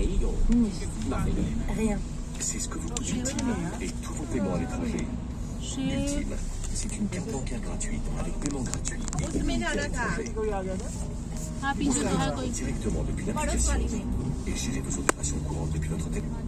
Rien. C'est ce que vous coûtez et tous vos paiements à l'étranger. Ultime, c'est une carte bancaire gratuite avec paiement gratuit et illimité à l'étranger. Ouvrez votre compte directement depuis l'application et gérez vos opérations courantes depuis votre téléphone.